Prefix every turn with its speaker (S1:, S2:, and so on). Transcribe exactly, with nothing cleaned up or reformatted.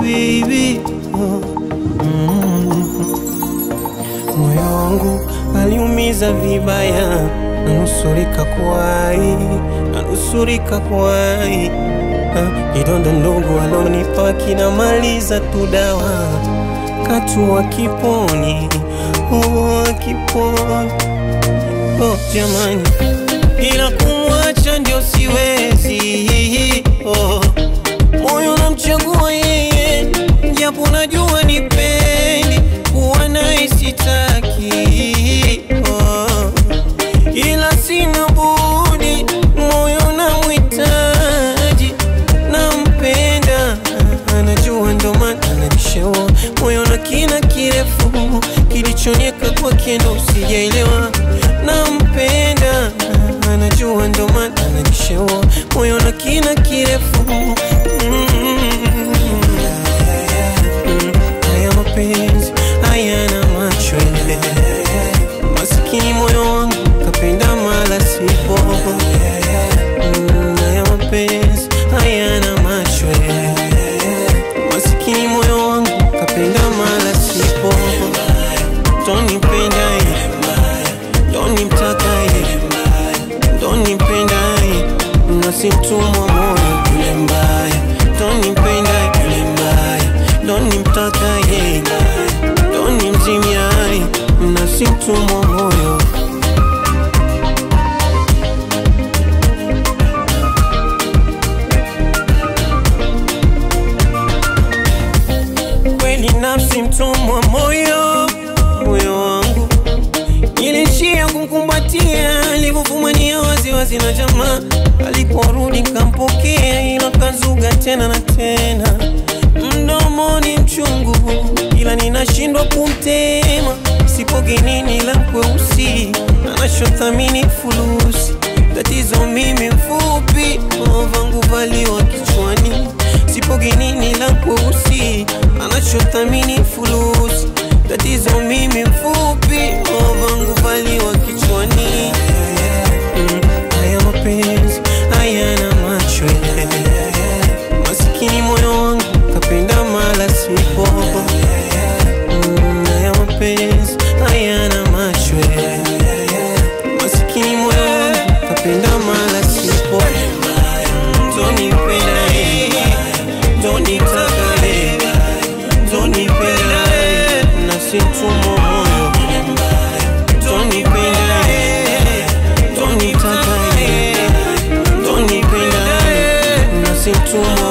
S1: baby. Oh. Mm. Moyo wangu aliumiza vibaya, nanusurika kuwai, nanusurika kuwai. Kidonda ndogo alonipa kinamaliza tu dawa, katu wa kiponi, oh kiponi. Oh jamani, ila kumwacha ndio siwezi. Oh, moyo namchagua yeye, japo najua nipendi, kuwa naye sitaki. Oh, ila sina budi, moyo namhitaji, nampenda, anajua ndo maana ananishaua. Moyo na kina kirefu, kilichonieka kwa kendo usijaelewa. Nampenda, anajua ndo maana ananishaua. Moyo na kina kirefu. Haya mapenzi hayana macho, masikini moyo wangu kapenda mala sipo. Haya mapenzi hayana macho, masikini moyo wangu kapenda mala sipo. Tonipenda ye, tonimtaka ye, tonipenda ye, nasimtumwa moyo yule mbaya. Tonipenda yule mbaya, tonimtaka ye, tonimzimia ye, nasimtumwa moyo. Kweli nafsi mtumwa moyo, moyo wangu nilishia kumkumbatia, alivyofumania wazi wazi na jamaa. Aliporudi kampokea, ila kazuga tena na tena. Mdomoni mchungu, ila ninashindwa kumtema. Sipo genini la kweusi, anachothamini fulusi. Tatizo mimi mfupi, vangu valiwa kichwani. Sipo genini la kweusi, anachothamini fulusi. Tatizo mimi mfupi, vangu valiwa kichwani. Mm, haya mapenzi hayana macho, masikini moyo wangu kapenda mala sipo. Mm, haya mapenzi hayana macho, masikini moyo wangu kapenda mala sipo. Tonipenda ye, tonitaka ye, tonipenda ye, nasimtumwa moyo. Tonipenda ye, tonitaka ye, tonipenda ye, nasimtumwa